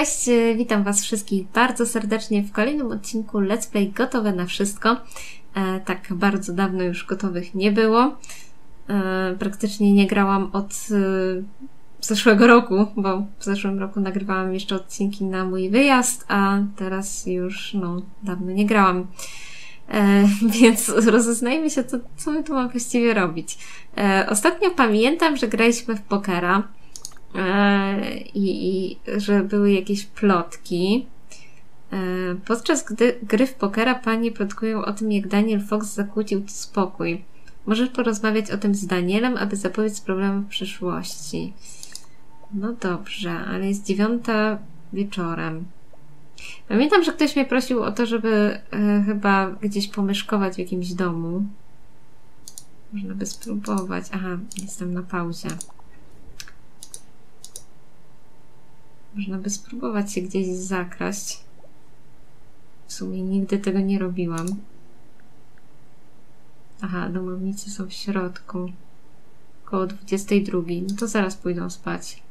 Cześć, witam Was wszystkich bardzo serdecznie w kolejnym odcinku Let's Play Gotowe na Wszystko. Tak bardzo dawno już gotowych nie było. Praktycznie nie grałam od zeszłego roku, bo w zeszłym roku nagrywałam jeszcze odcinki na mój wyjazd, a teraz już dawno nie grałam. Więc rozeznajmy się, co my tu mam właściwie robić. Ostatnio pamiętam, że graliśmy w pokera i że były jakieś plotki. Podczas gry w pokera panie plotkują o tym, jak Daniel Fox zakłócił spokój. Możesz porozmawiać o tym z Danielem, aby zapobiec problemom w przyszłości. No dobrze, ale jest 9:00 wieczorem. Pamiętam, że ktoś mnie prosił o to, żeby chyba gdzieś pomieszkować w jakimś domu. Można by spróbować. Aha, jestem na pauzie. Można by spróbować się gdzieś zakraść. W sumie nigdy tego nie robiłam. Aha, domownicy są w środku. Koło 22:00. No to zaraz pójdą spać.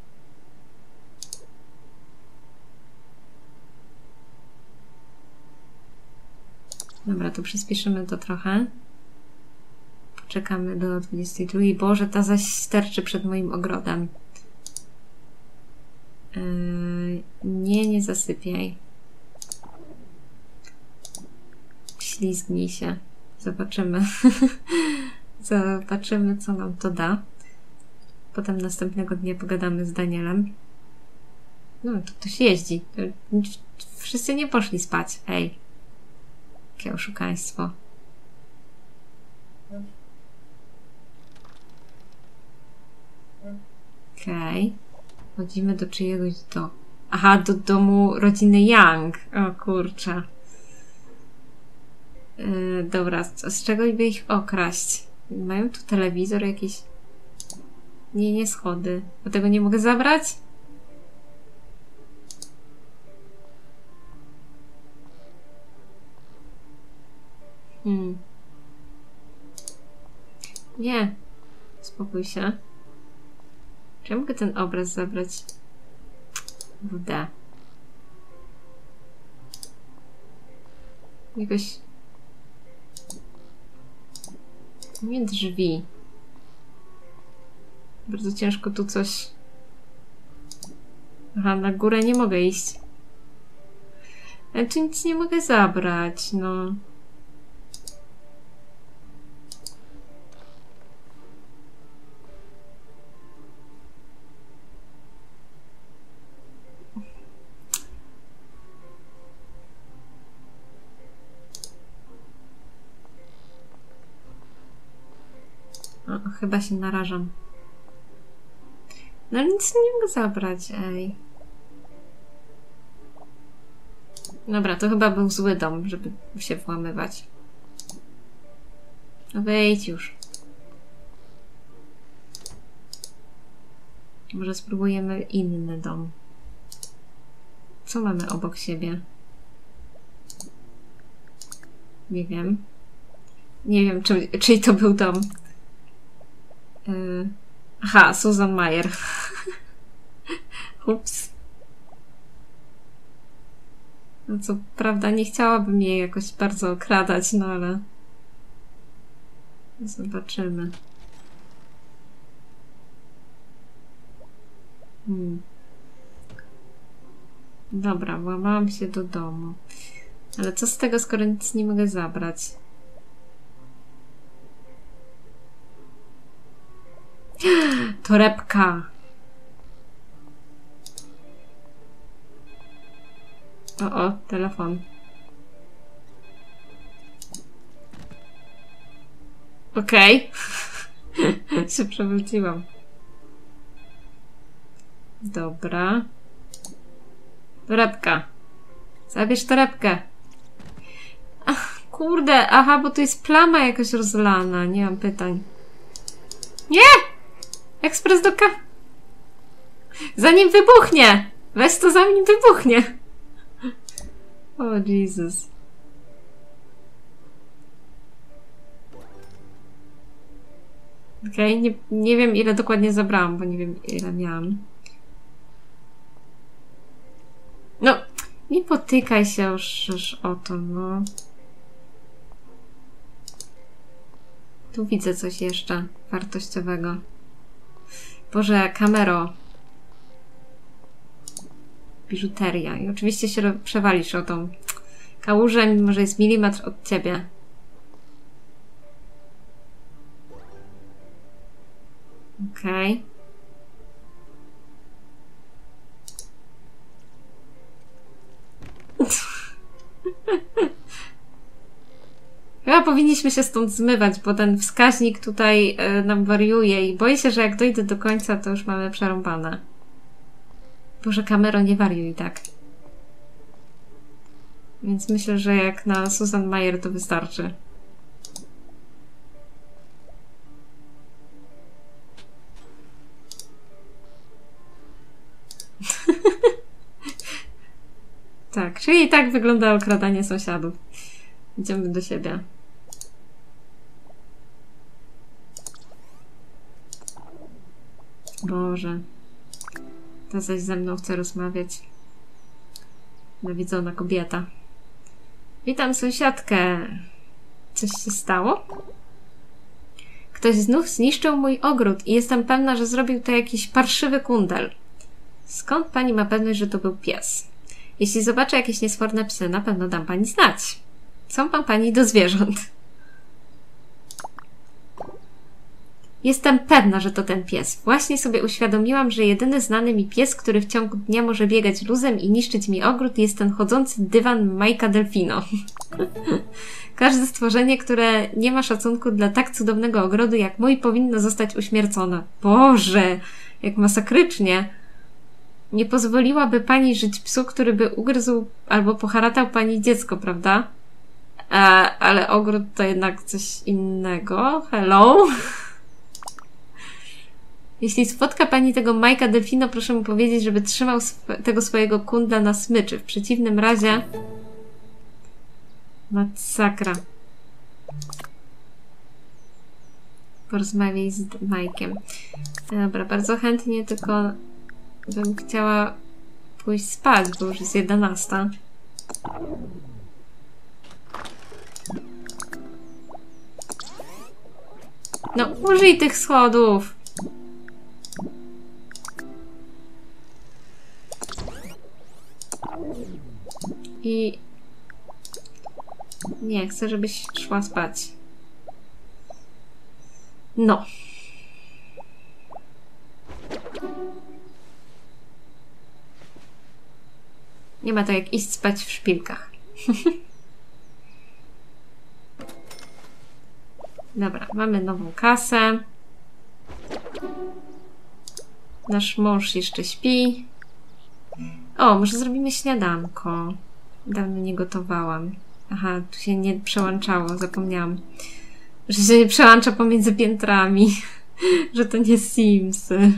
Dobra, to przyspieszymy to trochę. Poczekamy do 22:00. Boże, ta zaś sterczy przed moim ogrodem. Nie zasypiaj. Ślizgnij się. Zobaczymy. Zobaczymy, co nam to da. Potem następnego dnia pogadamy z Danielem. No, to ktoś jeździ. Wszyscy nie poszli spać. Ej. Jakie oszukaństwo. Okej. Chodzimy do czyjegoś Aha, do domu rodziny Young. O kurczę. Dobra, z czego by ich okraść? Mają tu telewizor jakiś? Nie schody. Do tego nie mogę zabrać? Nie. Spokój się. Czy ja mogę ten obraz zabrać? WD. Jakoś... Nie drzwi. Bardzo ciężko tu coś... Aha, na górę nie mogę iść. Ale tu nic nie mogę zabrać, no. O, chyba się narażam. No ale nic nie mogę zabrać, ej. Dobra, to chyba był zły dom, żeby się włamywać. No wejdź już. Może spróbujemy inny dom. Co mamy obok siebie? Nie wiem. Nie wiem, czyj to był dom. Aha, Susan Mayer. Ups. No co prawda nie chciałabym jej jakoś bardzo okradać, no ale... Zobaczymy. Dobra, włamałam się do domu. Ale co z tego, skoro nic nie mogę zabrać? Torebka. O, telefon. Okej. Się przewróciłam. Dobra. Torebka. Zabierz torebkę. Ach, kurde. Aha, bo tu jest plama jakoś rozlana. Nie mam pytań. Nie! Ekspres do Zanim wybuchnie! Weź to, zanim wybuchnie! O, Jezus. Okej, nie wiem ile dokładnie zabrałam, bo nie wiem ile miałam. potykaj się już o to, no. Tu widzę coś jeszcze wartościowego. Boże, kamero. Biżuteria. I oczywiście się przewalisz o tą kałużę, mimo że jest milimetr od ciebie. Okej. Chyba powinniśmy się stąd zmywać, bo ten wskaźnik tutaj nam wariuje i boję się, że jak dojdę do końca, to już mamy przerąbane. Boże, kamero, nie wariuj tak. Więc myślę, że jak na Susan Mayer to wystarczy. Tak, czyli tak wygląda okradanie sąsiadów. Idziemy do siebie. Boże. Ta zaś ze mną chce rozmawiać. Nawiedzona kobieta. Witam sąsiadkę. Coś się stało? Ktoś znów zniszczył mój ogród i jestem pewna, że zrobił to jakiś parszywy kundel. Skąd pani ma pewność, że to był pies? Jeśli zobaczę jakieś niesforne psy, na pewno dam pani znać. Co ma pani do zwierząt? Jestem pewna, że to ten pies. Właśnie sobie uświadomiłam, że jedyny znany mi pies, który w ciągu dnia może biegać luzem i niszczyć mi ogród, jest ten chodzący dywan Majka Delfino. Każde stworzenie, które nie ma szacunku dla tak cudownego ogrodu jak mój, powinno zostać uśmiercone. Boże, jak masakrycznie. Nie pozwoliłaby pani żyć psu, który by ugryzł albo poharatał pani dziecko, prawda? Ale ogród to jednak coś innego. Hello? Jeśli spotka pani tego Majka Delfino, proszę mu powiedzieć, żeby trzymał tego swojego kundla na smyczy. W przeciwnym razie... Masakra. Porozmawiaj z Majkiem. Dobra, bardzo chętnie, tylko bym chciała pójść spać, bo już jest 11. No, użyj tych schodów! I... Nie, chcę, żebyś szła spać. No. Nie ma to jak iść spać w szpilkach. Dobra, mamy nową kasę. Nasz mąż jeszcze śpi. O, może zrobimy śniadanko. Dawno nie gotowałam. Aha, tu się nie przełączało, zapomniałam. Że się nie przełącza pomiędzy piętrami. Że to nie Simsy.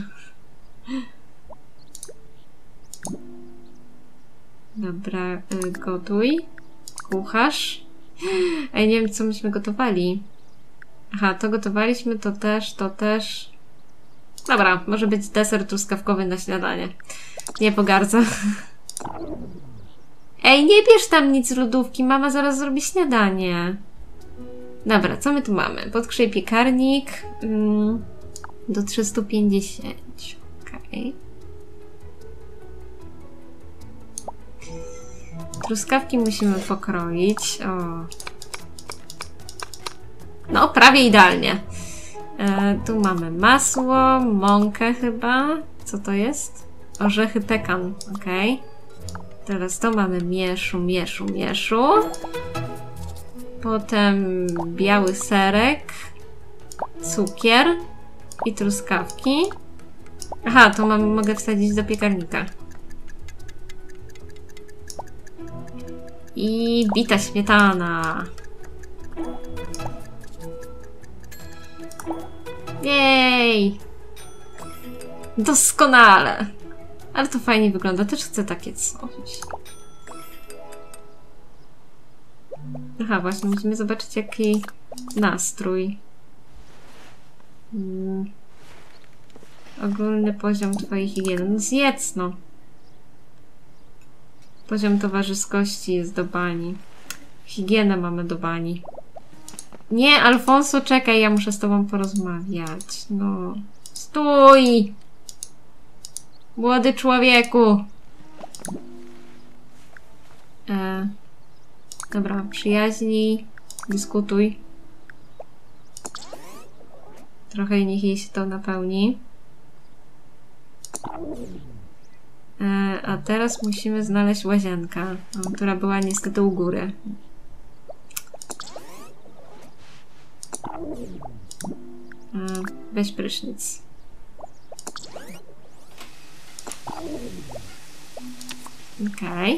Dobra, gotuj. Kucharz. Ej, nie wiem, co myśmy gotowali. Aha, to gotowaliśmy, to też. Dobra, może być deser truskawkowy na śniadanie. Nie pogardzę. Ej, nie bierz tam nic z lodówki, mama zaraz zrobi śniadanie. Dobra, co my tu mamy? Podgrzej piekarnik do 350. Okej. Truskawki musimy pokroić. O. No, prawie idealnie. Tu mamy masło, mąkę chyba. Co to jest? Orzechy pekan. Okej. Teraz to mamy mieszu. Potem biały serek, cukier i truskawki. Aha, to mogę wsadzić do piekarnika. I bita śmietana. Jej! Doskonale! Ale to fajnie wygląda. Też chcę takie coś. Aha, właśnie, musimy zobaczyć jaki nastrój. Ogólny poziom twojej higieny. No zjedz, no. Poziom towarzyskości jest do bani. Higienę mamy do bani. Nie, Alfonso, czekaj, ja muszę z tobą porozmawiać. No. Stój! Młody człowieku! Dobra, przyjaźnij, dyskutuj. Trochę niech jej się to napełni. A teraz musimy znaleźć łazienkę, która była niestety u góry. Weź prysznic. Okej.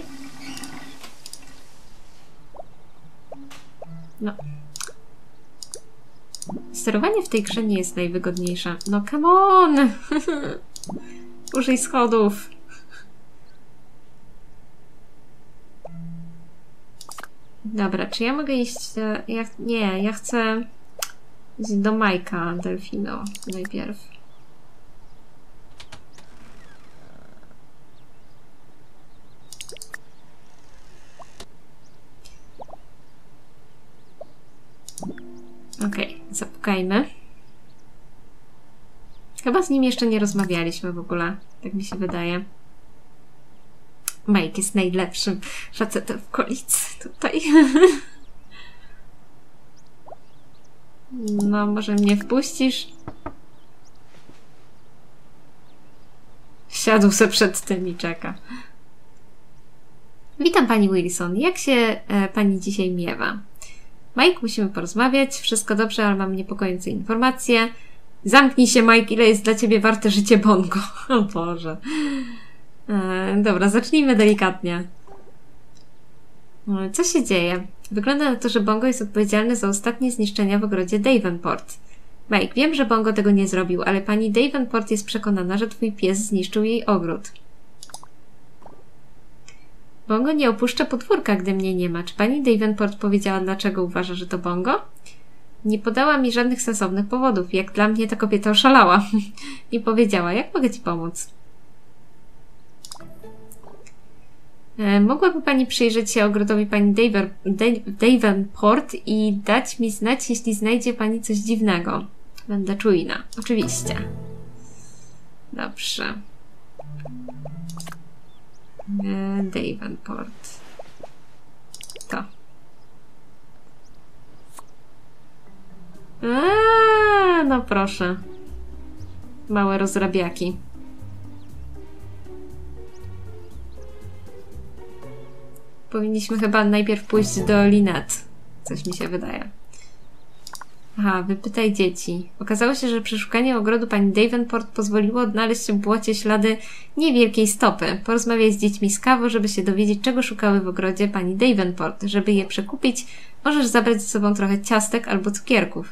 No. Sterowanie w tej grze nie jest najwygodniejsze. No come on! Użyj schodów. Dobra, czy ja mogę iść... Nie, ja chcę iść do Majka Delfino najpierw. Okej, zapukajmy. Chyba z nim jeszcze nie rozmawialiśmy w ogóle, tak mi się wydaje. Mike jest najlepszym facetem w okolicy tutaj. No, może mnie wpuścisz? Siadł se przed tym i czeka. Witam pani Wilson. Jak się pani dzisiaj miewa? Mike, musimy porozmawiać. Wszystko dobrze, ale mam niepokojące informacje. Zamknij się, Mike. Ile jest dla ciebie warte życie Bongo? O Boże. Dobra, zacznijmy delikatnie. Co się dzieje? Wygląda na to, że Bongo jest odpowiedzialny za ostatnie zniszczenia w ogrodzie Davenport. Mike, wiem, że Bongo tego nie zrobił, ale pani Davenport jest przekonana, że twój pies zniszczył jej ogród. Bongo nie opuszcza podwórka, gdy mnie nie ma. Czy pani Davenport powiedziała, dlaczego uważa, że to Bongo? Nie podała mi żadnych sensownych powodów. Jak dla mnie ta kobieta oszalała. Nie powiedziała, jak mogę ci pomóc? Mogłaby pani przyjrzeć się ogrodowi pani Davenport i dać mi znać, jeśli znajdzie pani coś dziwnego. Będę czujna. Oczywiście. Dobrze. Davenport. To. No proszę. Małe rozrabiaki. Powinniśmy chyba najpierw pójść do Lynette. Coś mi się wydaje. Aha, wypytaj dzieci. Okazało się, że przeszukanie ogrodu pani Davenport pozwoliło odnaleźć w błocie ślady niewielkiej stopy. Porozmawiaj z dziećmi z kawy, żeby się dowiedzieć, czego szukały w ogrodzie pani Davenport. Żeby je przekupić, możesz zabrać ze sobą trochę ciastek albo cukierków.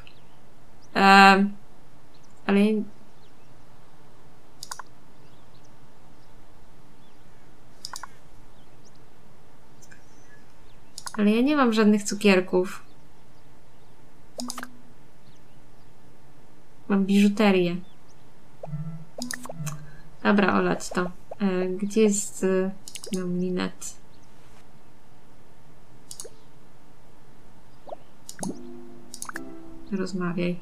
Ale... Ale ja nie mam żadnych cukierków. Mam biżuterię. Dobra, olać to. Gdzie jest... Mam Lynette. Rozmawiaj.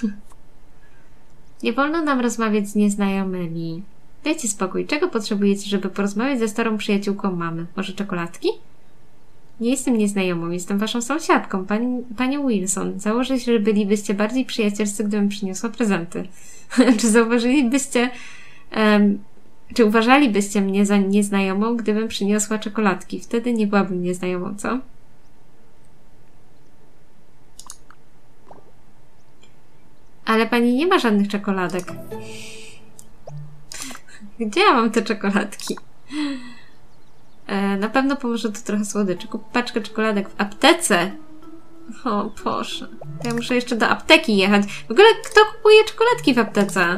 Nie wolno nam rozmawiać z nieznajomymi. Dajcie spokój. Czego potrzebujecie, żeby porozmawiać ze starą przyjaciółką mamy? Może czekoladki? Nie jestem nieznajomą, jestem waszą sąsiadką, panią Wilson. Założę się, że bylibyście bardziej przyjacielscy, gdybym przyniosła prezenty. Czy zauważylibyście... czy uważalibyście mnie za nieznajomą, gdybym przyniosła czekoladki? Wtedy nie byłabym nieznajomą, co? Ale pani nie ma żadnych czekoladek. Gdzie ja mam te czekoladki? Na pewno pomoże to trochę słodyczy. Kup paczkę czekoladek w aptece. O Boże. Ja muszę jeszcze do apteki jechać. W ogóle kto kupuje czekoladki w aptece?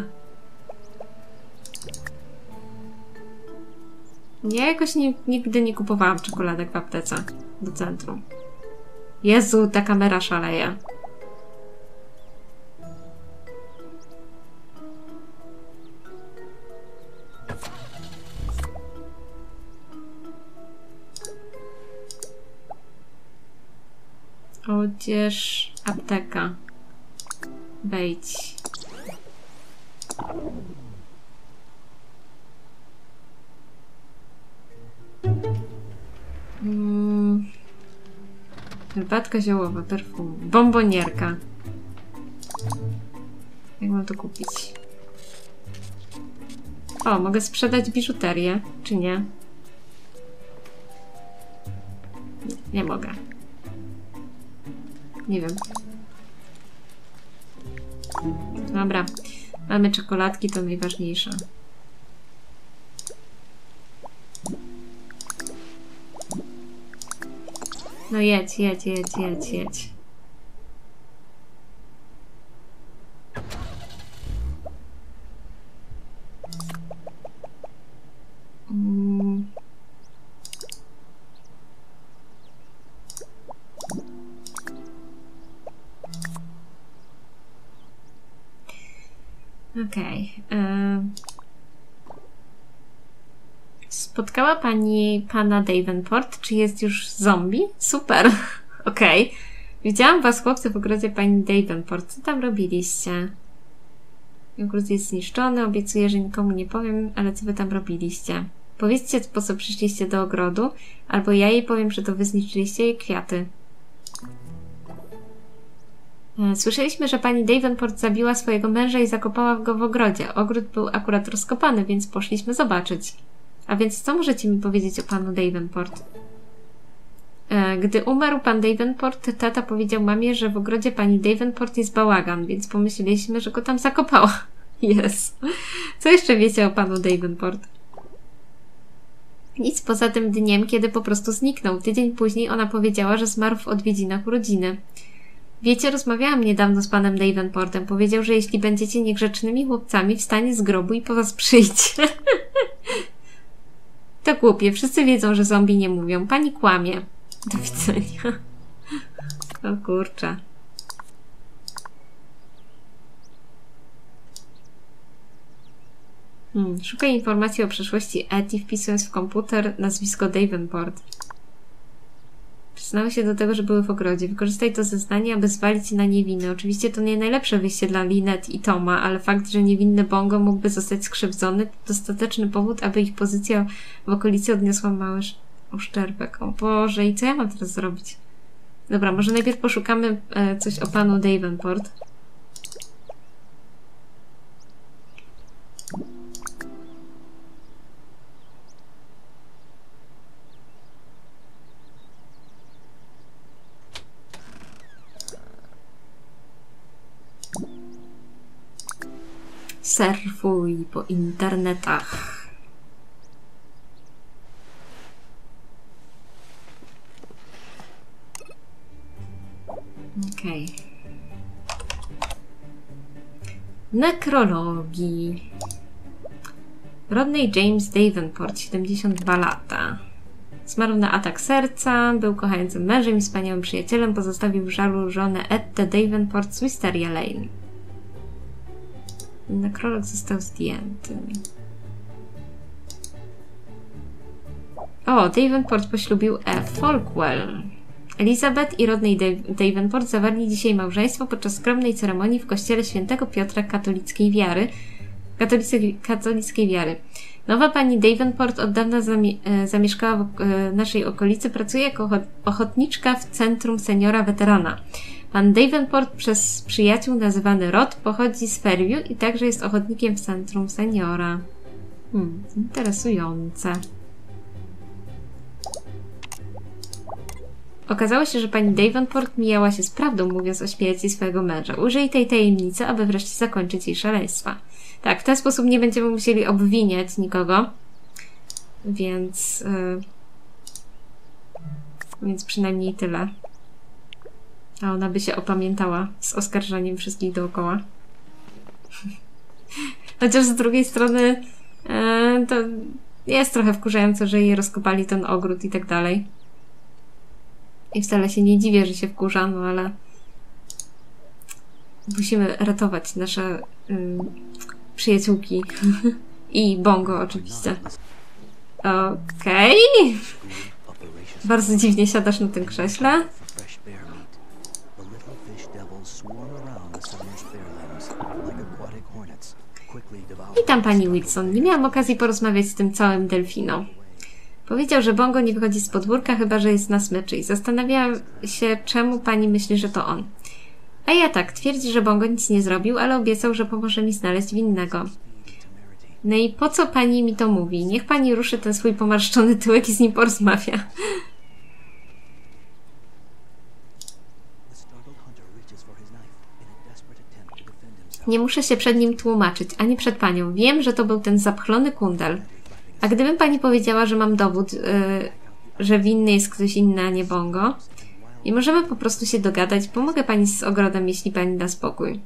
Ja jakoś nigdy nie kupowałam czekoladek w aptece. Do centrum. Jezu, ta kamera szaleje. Odzież, apteka. Wejdź. Herbatka ziołowa, perfum. Bombonierka. Jak mam to kupić? O, mogę sprzedać biżuterię, czy nie? Nie mogę. Nie wiem. Dobra. Mamy czekoladki, to najważniejsze. No jedź, jedź, jedź, jedź, jedź. Okej. Spotkała pani pana Davenport? Czy jest już zombie? Super. Okej. Widziałam was, chłopcy, w ogrodzie pani Davenport. Co tam robiliście? Ogród jest zniszczony. Obiecuję, że nikomu nie powiem, ale co wy tam robiliście? Powiedzcie, po co przyszliście do ogrodu, albo ja jej powiem, że to wy zniszczyliście jej kwiaty. Słyszeliśmy, że pani Davenport zabiła swojego męża i zakopała go w ogrodzie. Ogród był akurat rozkopany, więc poszliśmy zobaczyć. A więc co możecie mi powiedzieć o panu Davenport? Gdy umarł pan Davenport, tata powiedział mamie, że w ogrodzie pani Davenport jest bałagan, więc pomyśleliśmy, że go tam zakopała. Jest. Co jeszcze wiecie o panu Davenport? Nic poza tym dniem, kiedy po prostu zniknął. Tydzień później ona powiedziała, że zmarł w odwiedzinach urodziny. Wiecie, rozmawiałam niedawno z panem Davenportem. Powiedział, że jeśli będziecie niegrzecznymi chłopcami, wstanie z grobu i po was przyjdzie. To głupie. Wszyscy wiedzą, że zombie nie mówią. Pani kłamie. Do widzenia. O kurczę. Szukaj informacji o przeszłości Eti, wpisując w komputer nazwisko Davenport. Przyznały się do tego, że były w ogrodzie. Wykorzystaj to zeznanie, aby zwalić na niewinne. Oczywiście to nie najlepsze wyjście dla Lynette i Toma, ale fakt, że niewinny Bongo mógłby zostać skrzywdzony, to dostateczny powód, aby ich pozycja w okolicy odniosła mały uszczerbek. O Boże, i co ja mam teraz zrobić? Dobra, może najpierw poszukamy coś o panu Davenport. Surfuj po internetach. Okej. Nekrologii. Rodney James Davenport, 72 lata. Zmarł na atak serca, był kochającym mężem i wspaniałym przyjacielem, pozostawił w żalu żonę Ettę Davenport z Wisteria Lane. Nekrolog został zdjęty. O, Davenport poślubił Folkwell. Elizabeth i Rodney Davenport zawarli dzisiaj małżeństwo podczas skromnej ceremonii w kościele świętego Piotra katolickiej wiary. Nowa pani Davenport od dawna zamieszkała w naszej okolicy, pracuje jako ochotniczka w Centrum Seniora Weterana. Pan Davenport przez przyjaciół nazywany Rod pochodzi z Fairview i także jest ochotnikiem w Centrum Seniora. Interesujące. Okazało się, że pani Davenport mijała się z prawdą, mówiąc o śmierci swojego męża. Użyj tej tajemnicy, aby wreszcie zakończyć jej szaleństwa. Tak, w ten sposób nie będziemy musieli obwiniać nikogo. Więc przynajmniej tyle. A ona by się opamiętała z oskarżaniem wszystkich dookoła. Chociaż z drugiej strony to jest trochę wkurzające, że jej rozkopali ten ogród i tak dalej. I wcale się nie dziwię, że się wkurza, no ale musimy ratować nasze przyjaciółki. I Bongo oczywiście. Okej. Bardzo dziwnie siadasz na tym krześle. Witam pani Wilson. Nie miałam okazji porozmawiać z tym całym delfiną. Powiedział, że Bongo nie wychodzi z podwórka, chyba że jest na smyczy i zastanawiałam się, czemu pani myśli, że to on. A ja tak, twierdzi, że Bongo nic nie zrobił, ale obiecał, że pomoże mi znaleźć winnego. No i po co pani mi to mówi? Niech pani ruszy ten swój pomarszczony tyłek i z nim porozmawia. Nie muszę się przed nim tłumaczyć, ani przed panią. Wiem, że to był ten zapchlony kundel. A gdybym pani powiedziała, że mam dowód, że winny jest ktoś inny, a nie Bongo, i możemy po prostu się dogadać, pomogę pani z ogrodem, jeśli pani da spokój.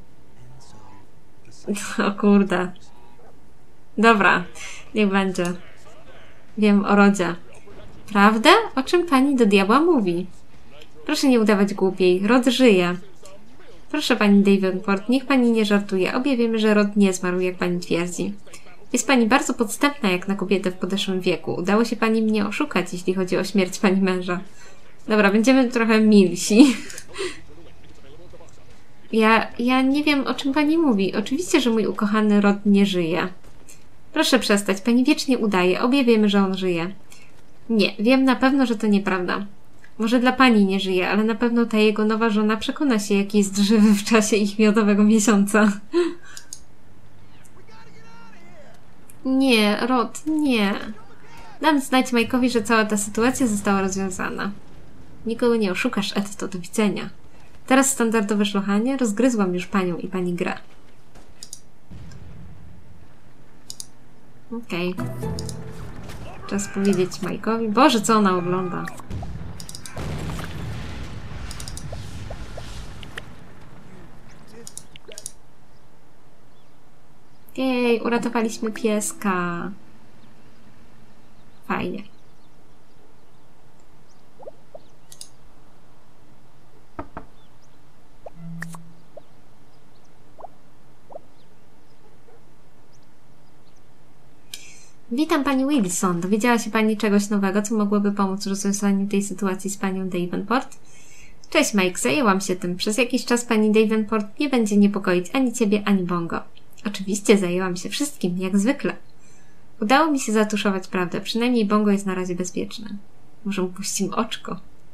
O kurde. Dobra, niech będzie. Wiem o Rodzie. Prawda? O czym pani do diabła mówi? Proszę nie udawać głupiej. Rod żyje. Proszę pani Davenport, niech pani nie żartuje. Obie wiemy, że Rod nie zmarł, jak pani twierdzi. Jest pani bardzo podstępna, jak na kobietę w podeszłym wieku. Udało się pani mnie oszukać, jeśli chodzi o śmierć pani męża. Dobra, będziemy trochę milsi. Ja nie wiem, o czym pani mówi. Oczywiście, że mój ukochany Rod nie żyje. Proszę przestać, pani wiecznie udaje. Obie wiemy, że on żyje. Nie, wiem na pewno, że to nieprawda. Może dla pani nie żyje, ale na pewno ta jego nowa żona przekona się, jaki jest żywy w czasie ich miodowego miesiąca. Nie, Rod, nie. Dam znać Mike'owi, że cała ta sytuacja została rozwiązana. Nikogo nie oszukasz, Edto, do widzenia. Teraz standardowe szlochanie. Rozgryzłam już panią i pani grę. Okej. Czas powiedzieć Mike'owi. Boże, co ona ogląda? Jej, uratowaliśmy pieska. Fajnie. Witam pani Wilson. Dowiedziała się pani czegoś nowego, co mogłoby pomóc w rozwiązaniu tej sytuacji z panią Davenport? Cześć Mike, zajęłam się tym. Przez jakiś czas pani Davenport nie będzie niepokoić ani ciebie, ani Bongo. Oczywiście zajęłam się wszystkim, jak zwykle. Udało mi się zatuszować prawdę. Przynajmniej Bongo jest na razie bezpieczny. Może upuścimy oczko.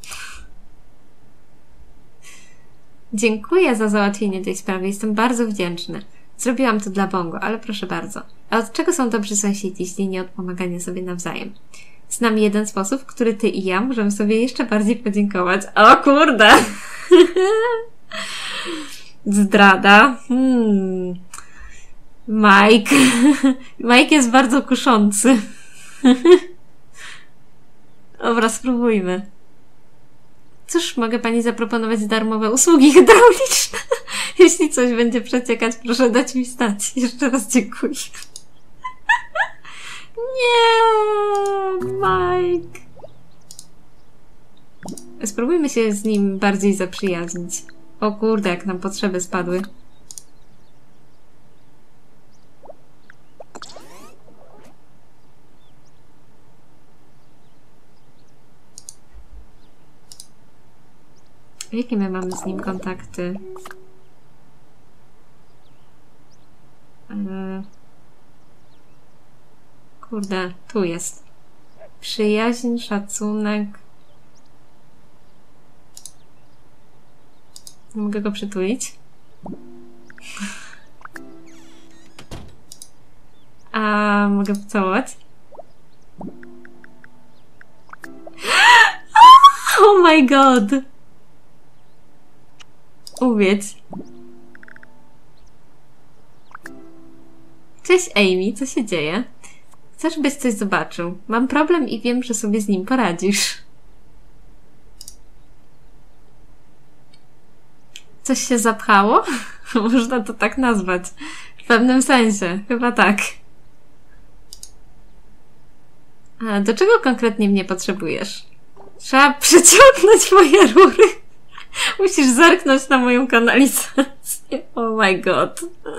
Dziękuję za załatwienie tej sprawy. Jestem bardzo wdzięczny. Zrobiłam to dla Bongo, ale proszę bardzo. A od czego są dobrzy sąsiedzi, jeśli nie od pomagania sobie nawzajem? Znam jeden sposób, w który ty i ja możemy sobie jeszcze bardziej podziękować. O kurde! Zdrada. Mike. Mike jest bardzo kuszący. Dobra, spróbujmy. Cóż, mogę pani zaproponować darmowe usługi hydrauliczne. Jeśli coś będzie przeciekać, proszę dać mi znać. Jeszcze raz dziękuję. Nie, Mike. Spróbujmy się z nim bardziej zaprzyjaźnić. O kurde, jak nam potrzeby spadły. Jakie my mamy z nim kontakty? Kurde, tu jest. Przyjaźń, szacunek. Nie mogę go przytulić. A mogę pocałować? Oh my god! Uwiedz. Cześć Amy, co się dzieje? Chcesz, byś coś zobaczył? Mam problem i wiem, że sobie z nim poradzisz. Coś się zapchało? Można to tak nazwać. W pewnym sensie. Chyba tak. A do czego konkretnie mnie potrzebujesz? Trzeba przeciągnąć moje rury. Musisz zerknąć na moją kanalizację. Oh my god.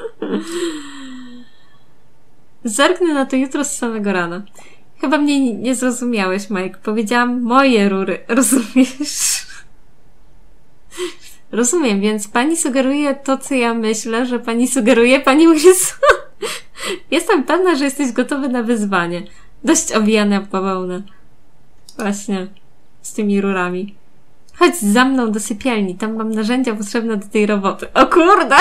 Zerknę na to jutro z samego rana. Chyba mnie nie zrozumiałeś, Mike. Powiedziałam moje rury. Rozumiesz? Rozumiem, więc pani sugeruje to, co ja myślę, że pani sugeruje. Pani musi... Jestem pewna, że jesteś gotowy na wyzwanie. Dość owijane w bawełnę. Właśnie. Z tymi rurami. Chodź za mną do sypialni. Tam mam narzędzia potrzebne do tej roboty. O kurde!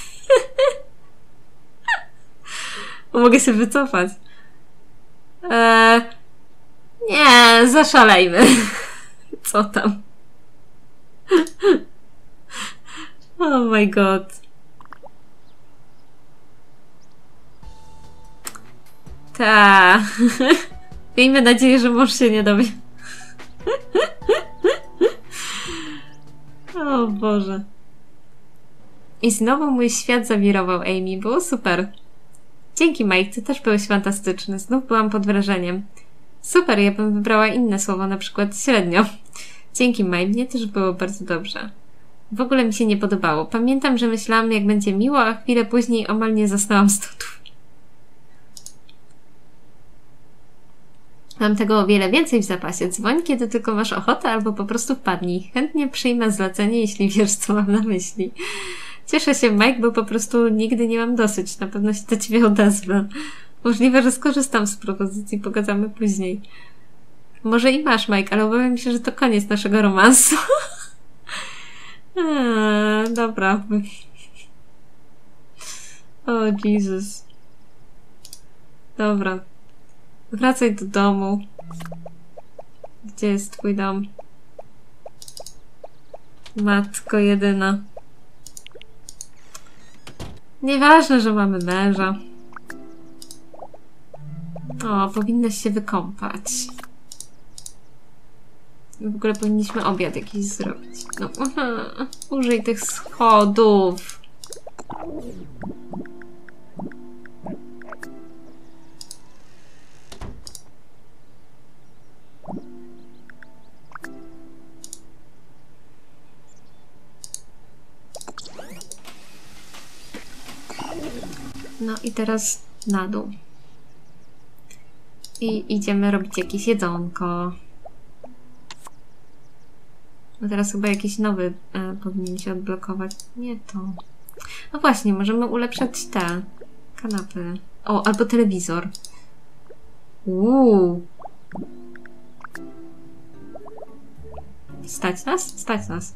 Mogę się wycofać. Nie, zaszalejmy. Co tam? Oh my god. Ta. Miejmy nadzieję, że mąż się nie dowie. O Boże. I znowu mój świat zawirował, Amy. Było super. Dzięki, Mike. Ty też byłeś fantastyczny. Znów byłam pod wrażeniem. Super, ja bym wybrała inne słowo, na przykład średnio. Dzięki, Mike. Mnie też było bardzo dobrze. W ogóle mi się nie podobało. Pamiętam, że myślałam, jak będzie miło, a chwilę później omal nie zasnęłam z nudów. Mam tego o wiele więcej w zapasie. Dzwoń, kiedy tylko masz ochotę, albo po prostu wpadnij. Chętnie przyjmę zlecenie, jeśli wiesz, co mam na myśli. Cieszę się, Mike, bo po prostu nigdy nie mam dosyć. Na pewno się do ciebie odezwę. Możliwe, że skorzystam z propozycji, pogadamy później. Może i masz, Mike, ale obawiam się, że to koniec naszego romansu. Dobra. O, Jezus. Dobra. Wracaj do domu. Gdzie jest twój dom? Matko jedyna. Nieważne, że mamy męża. O, powinnaś się wykąpać. W ogóle powinniśmy obiad jakiś zrobić. No, użyj tych schodów. No i teraz na dół. I idziemy robić jakieś jedzonko. No teraz chyba jakiś nowy powinien się odblokować. Nie to. No właśnie, możemy ulepszać te kanapy. O, albo telewizor. Stać nas? Stać nas.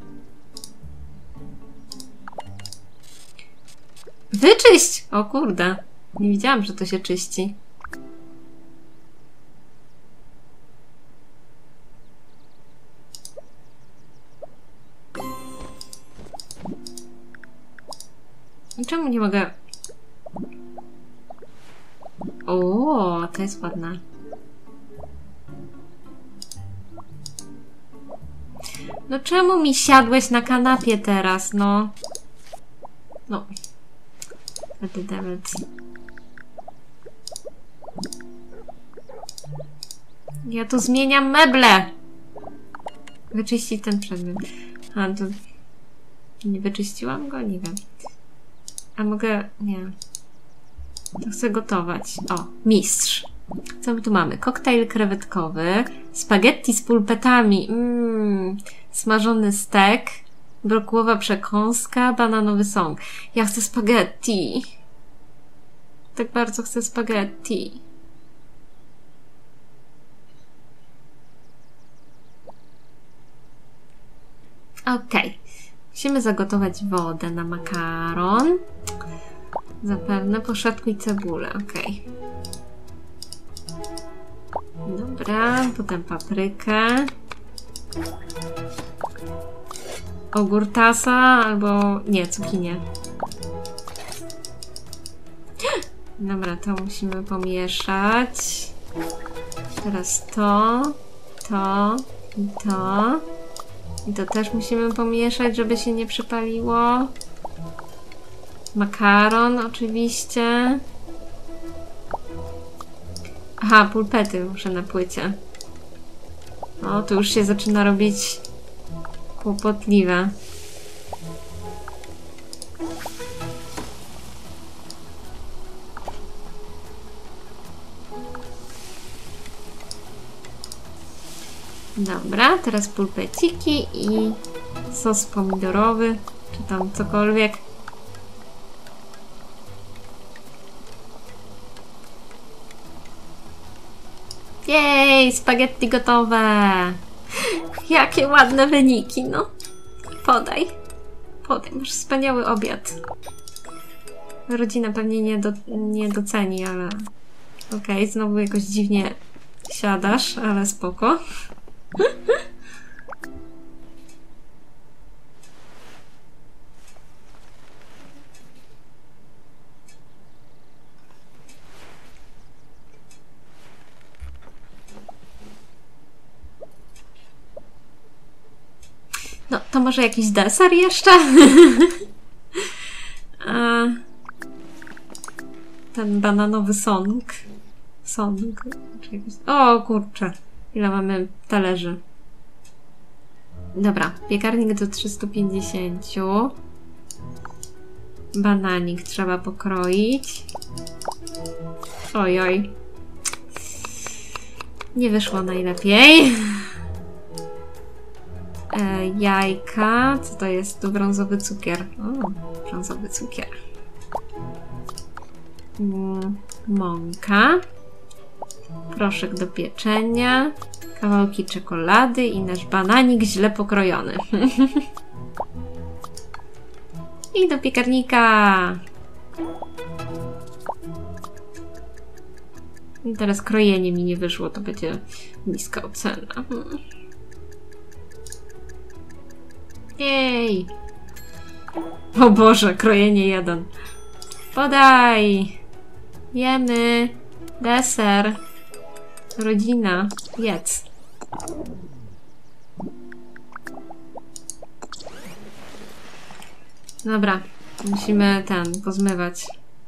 Wyczyść! O kurde. Nie widziałam, że to się czyści. Czemu nie mogę... O, to jest ładne. No czemu mi siadłeś na kanapie teraz, no? No. Ja tu zmieniam meble! Wyczyścić ten przedmiot. A, to... Nie wyczyściłam go? Nie wiem. A mogę... Nie. To chcę gotować. O, mistrz. Co my tu mamy? Koktajl krewetkowy, spaghetti z pulpetami, smażony stek, brokułowa przekąska, bananowy song. Ja chcę spaghetti. Tak bardzo chcę spaghetti. Okej. Musimy zagotować wodę na makaron. Zapewne poszatkuj cebulę. Okej. Dobra, potem paprykę. Ogórtasa albo... Nie, cukinię. Dobra, to musimy pomieszać. Teraz to, to i to. I to też musimy pomieszać, żeby się nie przypaliło. Makaron oczywiście. Aha, pulpety muszę na płycie. O, to już się zaczyna robić kłopotliwe. Dobra, teraz pulpeciki i sos pomidorowy, czy tam cokolwiek. Jej, spaghetti gotowe! Jakie ładne wyniki, no. Podaj. Podaj, masz wspaniały obiad. Rodzina pewnie nie doceni, ale... Okej, znowu jakoś dziwnie siadasz, ale spoko. No, to może jakiś deser jeszcze? A ten bananowy song. Czy jakiś... O kurczę, ile mamy talerzy. Dobra, piekarnik do 350. Bananik trzeba pokroić. Ojoj. Nie wyszło najlepiej. Jajka. Co to jest? Tu brązowy cukier. O, brązowy cukier. Mąka. Proszek do pieczenia. Kawałki czekolady i nasz bananik źle pokrojony. I do piekarnika. I teraz krojenie mi nie wyszło, to będzie niska ocena. Jej! O Boże, krojenie 1. Podaj! Jemy! Deser! Rodzina! Jedz! Dobra, musimy pozmywać.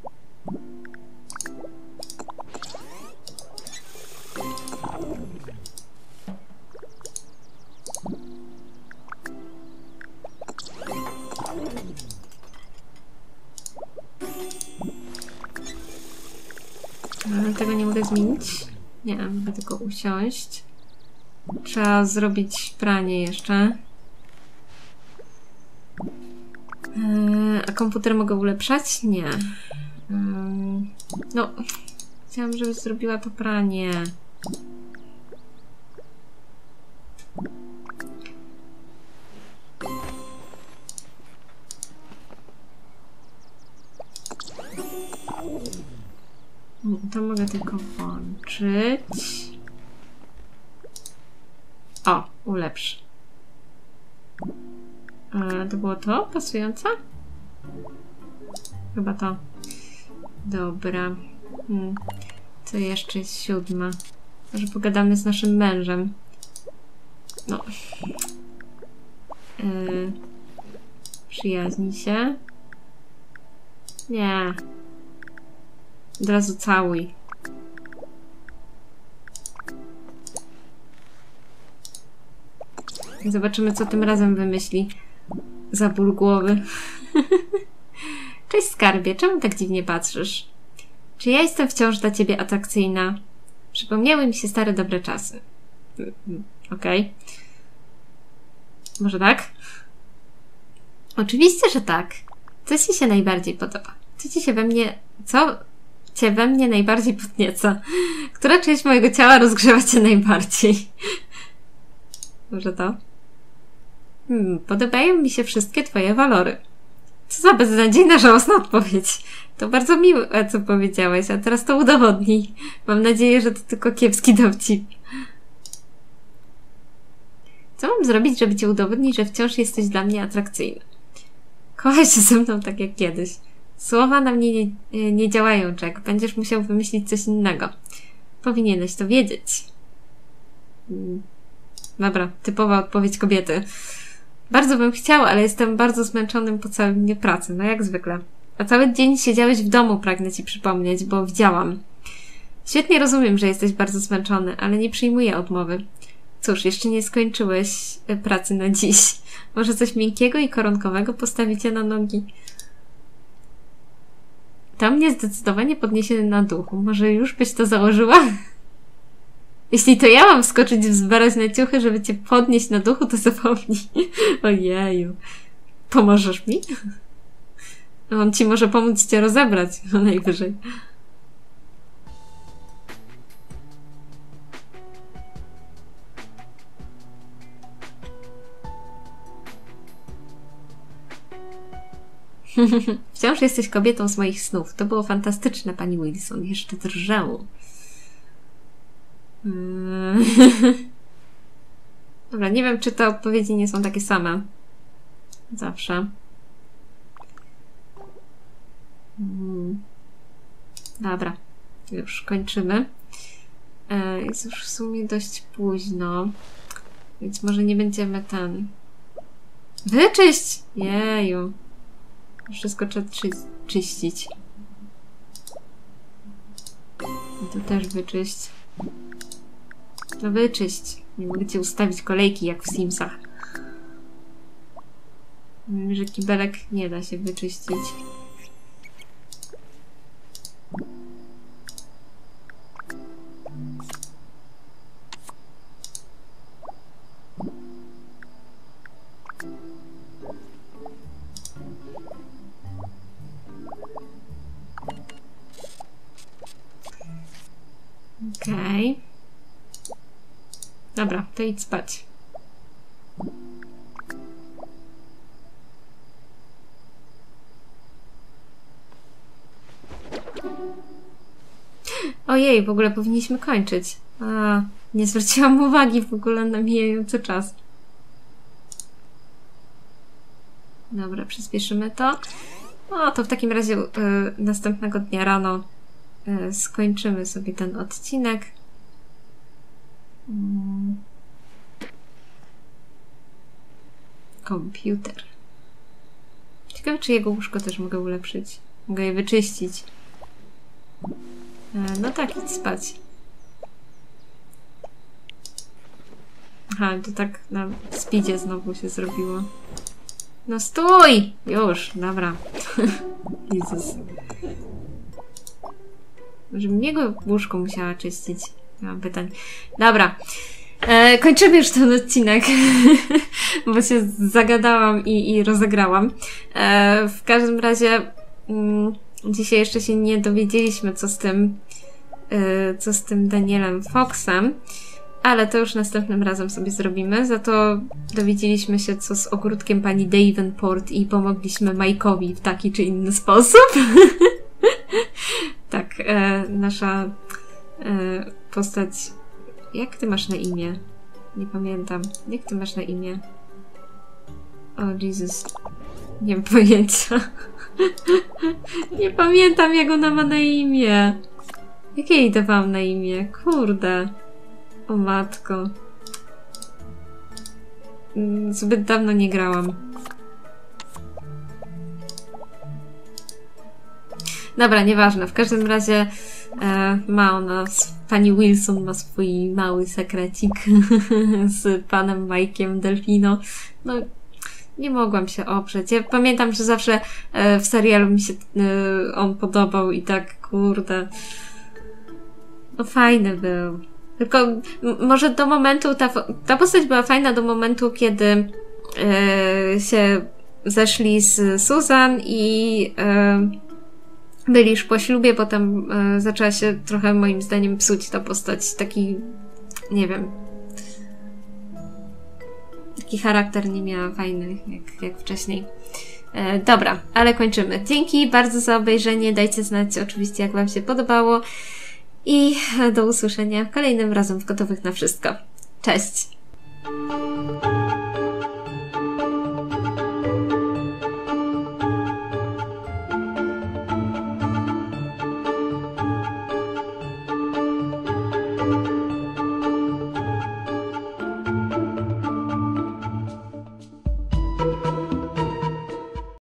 Ale tego nie mogę zmienić. Nie, mogę tylko usiąść. Trzeba zrobić pranie jeszcze. A komputer mogę ulepszać? Nie. No, chciałam, żebyś zrobiła to pranie. To mogę tylko włączyć. O, ulepsz. To było to? Pasujące? Chyba to. Dobra. Co jeszcze jest 7? Może pogadamy z naszym mężem. No. Przyjaźni się. Nie. Od razu całuj. Zobaczymy, co tym razem wymyśli. Za ból głowy. Cześć skarbie, czemu tak dziwnie patrzysz? Czy ja jestem wciąż dla ciebie atrakcyjna? Przypomniały mi się stare dobre czasy. Okej. Może tak? Oczywiście, że tak. Co ci się najbardziej podoba? Co cię we mnie najbardziej podnieca? Która część mojego ciała rozgrzewa cię najbardziej? Może to? Podobają mi się wszystkie twoje walory. Co za beznadziejna, żałosna odpowiedź. To bardzo miłe, co powiedziałeś, a teraz to udowodnij. Mam nadzieję, że to tylko kiepski dowcip. Co mam zrobić, żeby ci udowodnić, że wciąż jesteś dla mnie atrakcyjny? Kochaj się ze mną tak jak kiedyś. Słowa na mnie nie działają, Jack. Będziesz musiał wymyślić coś innego. Powinieneś to wiedzieć. Dobra, typowa odpowiedź kobiety. Bardzo bym chciał, ale jestem bardzo zmęczonym po całym dniu pracy, no jak zwykle. A cały dzień siedziałeś w domu, pragnę ci przypomnieć, bo widziałam. Świetnie rozumiem, że jesteś bardzo zmęczony, ale nie przyjmuję odmowy. Cóż, jeszcze nie skończyłeś pracy na dziś. Może coś miękkiego i koronkowego postawicie na nogi? To mnie zdecydowanie podniesie na duchu. Może już byś to założyła? Jeśli to ja mam wskoczyć i wzbierać na ciuchy, żeby cię podnieść na duchu, to zapomnij. Ojeju. Pomożesz mi? On ci może pomóc cię rozebrać, no najwyżej. Wciąż jesteś kobietą z moich snów. To było fantastyczne, pani Wilson. Jeszcze drżało. Dobra, nie wiem, czy te odpowiedzi nie są takie same. Zawsze. Dobra. Już kończymy. Jest już w sumie dość późno. Więc może nie będziemy ten... Wyczyść! Jeju. Wszystko trzeba czyścić. I to też wyczyść. No wyczyść. Nie mogę cię ustawić kolejki jak w Simsach. Wiem, że kibelek nie da się wyczyścić. Okej. Dobra, to idź spać. Ojej, w ogóle powinniśmy kończyć. Nie zwróciłam uwagi w ogóle na mijający czas. Dobra, przyspieszymy to. No to w takim razie następnego dnia rano skończymy sobie ten odcinek. Komputer. Ciekawe, czy jego łóżko też mogę ulepszyć. Mogę je wyczyścić. No tak, idź spać. Aha, to tak na speedzie znowu się zrobiło. No stój! Już, dobra. Jezus. Może jego łóżko musiała czyścić. Nie mam pytań. Dobra. Kończymy już ten odcinek, bo się zagadałam i rozegrałam. W każdym razie dzisiaj jeszcze się nie dowiedzieliśmy, co z tym Danielem Foxem, ale to już następnym razem sobie zrobimy. Za to dowiedzieliśmy się, co z ogródkiem pani Davenport i pomogliśmy Mike'owi w taki czy inny sposób. Tak, nasza postać... Jak ty masz na imię? Nie pamiętam. Jak ty masz na imię? O, Jezus. Nie mam pojęcia. Nie pamiętam, jak ona ma na imię. Jak jej dawałam na imię? Kurde. O matko. Zbyt dawno nie grałam. Dobra, nieważne. W każdym razie ma ona, pani Wilson ma swój mały sekrecik z panem Mike'iem Delfino. No, nie mogłam się oprzeć. Ja pamiętam, że zawsze w serialu mi się on podobał i tak, kurde. No fajny był. Tylko może do momentu, ta postać była fajna do momentu, kiedy się zeszli z Susan i byli już po ślubie, potem zaczęła się trochę moim zdaniem psuć ta postać. Taki, nie wiem, taki charakter nie miała fajny jak wcześniej. Dobra, ale kończymy. Dzięki bardzo za obejrzenie. Dajcie znać oczywiście, jak wam się podobało i do usłyszenia kolejnym razem w Gotowych na Wszystko. Cześć!